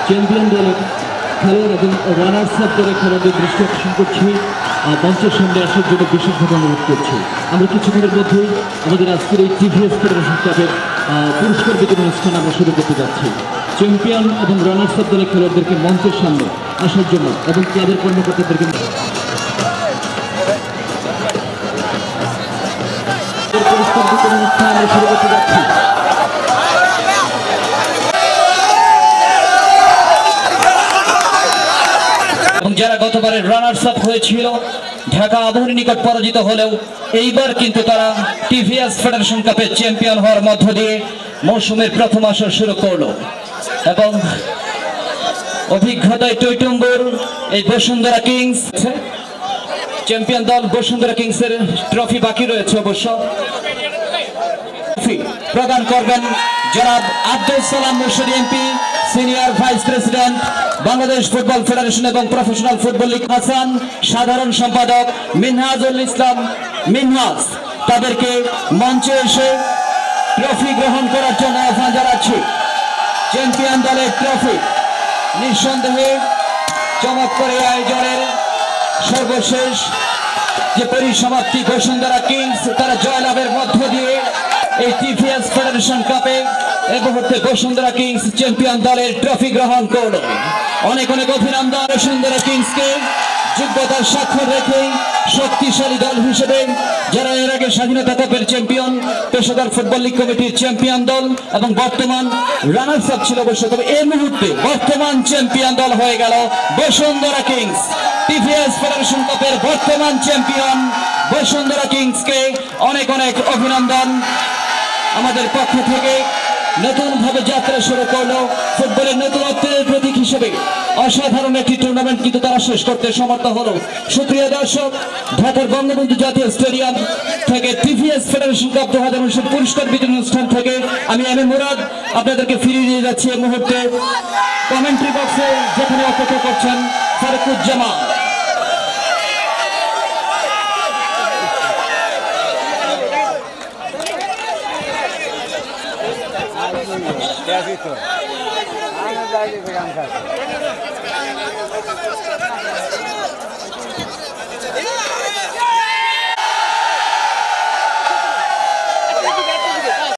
Champion দলের খেলোয়াড় এবং রানার্স আপ দলের খেলোয়াড়দের দৃষ্টি আকর্ষণ করছি, মঞ্চের সামনে আসার জন্য বিশেষভাবে অনুরোধ করছি। আমরা কিছুক্ষণের মধ্যেই আমাদের আজকের এই টিভিএস ফেডারেশন কাপের পুরস্কার বিতরণ অনুষ্ঠান আমরা শুরু করতে যাচ্ছি। চ্যাম্পিয়ন এবং রানার্স আপ দলের খেলোয়াড়দেরকে মঞ্চের সামনে আসার জন্য এবং ক্লাবের কর্মকর্তাদেরকে পুরস্কার বিতরণ অনুষ্ঠান আমরা শুরু করতে যাচ্ছি। যারা গতবারের রানার্স আপ হয়েছিল, ঢাকা আবাহনীর নিকট পরাজিত হলেও এইবার কিন্তু তারা টিভিএস ফেডারেশন কাপের চ্যাম্পিয়ন হওয়ার মধ্য দিয়ে মৌসুমের প্রথম আসর শুরু করলো এবং অভিজ্ঞতায় টইটুম্বুর এই বসুন্ধরা কিংস চ্যাম্পিয়ন দল বসুন্ধরা কিংসের ট্রফি বাকি রয়েছে। অবশ্য প্রদান করবেন জনাব Abdul Salam Murshid MP, senior vice president Bangladesh football federation এবং প্রফেশনাল ফুটবল লীগ হাসান, সাধারণ সম্পাদক মিনহাজুল ইসলাম মিনহাজ। তাদেরকে মঞ্চে এসে ট্রফি গ্রহণ করার জন্য আহ্বান জানাচ্ছি। চ্যাম্পিয়ন দলের ট্রফি নিঃসন্দেহে চমক করে আয়োজনের সর্বশেষ যে পরিসমাপ্তি বসুন্ধরা কিংস তারা জয়লাভের মধ্য দিয়ে এই টিভিএস ফেডারেশন কাপে এই মুহূর্তে বসুন্ধরা কিংস চ্যাম্পিয়ন দলের ট্রফি গ্রহণ করল। অনেক অনেক অভিনন্দন বসুন্ধরা কিংসকে, যোগ্যতার স্বাক্ষর রেখে শক্তিশালী দল হিসেবে যারা এর আগে স্বাধীনতা কাপের চ্যাম্পিয়ন, পেশাদার ফুটবল লীগ কমিটির চ্যাম্পিয়ন দল এবং বর্তমান রানার্স আপ ছিল অবশ্য, তবে এই মুহূর্তে বর্তমান চ্যাম্পিয়ন দল হয়ে গেল বসুন্ধরা কিংস। টিভিএস ফেডারেশন কাপের বর্তমান চ্যাম্পিয়ন বসুন্ধরা কিংসকে অনেক অনেক অভিনন্দন। আমাদের পক্ষ থেকে নতুন ভাবে যাত্রা শুরু করলো ফুটবলের নতুনত্বের প্রতীক হিসেবে অসাধারণ একটি টুর্নামেন্ট কিন্তু তারা শেষ করতে সমর্থ হলো। সুপ্রিয় দর্শক, ঢাকার বঙ্গবন্ধু জাতীয় স্টেডিয়াম থেকে টিভিএস ফেডারেশন কাপ 2019 পুরস্কার বিতরণ অনুষ্ঠান থেকে আমি এম এ মুরাদ আপনাদেরকে ফিরিয়ে নিয়ে যাচ্ছি এই মুহূর্তে কমেন্ট্রি বক্সে, যেখানে অপেক্ষা করছেন ফারুকুজ্জামান। Gracias.